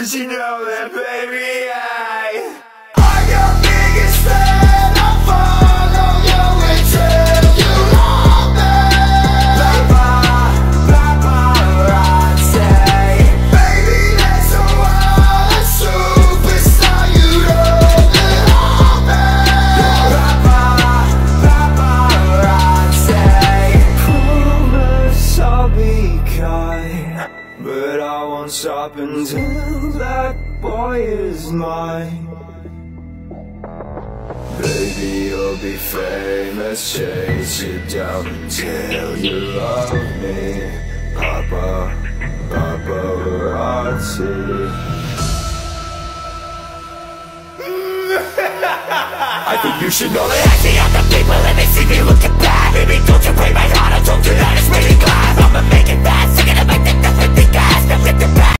'cause you know that, baby, I'm your biggest fan. I'll follow you until you love me. Paparazzi, baby, that's a wild superstar. You know that I'm paparazzi. Promise I'll be kind, but I won't stop until that boy is mine. Baby, you'll be famous, chase you down until you love me. Paparazzi. I think you should know that I see other people and they see me looking bad. Baby, don't you break my heart, I told you that it's really glad. I'ma make it fast, I'm gonna make the nothing think I have to lift it back.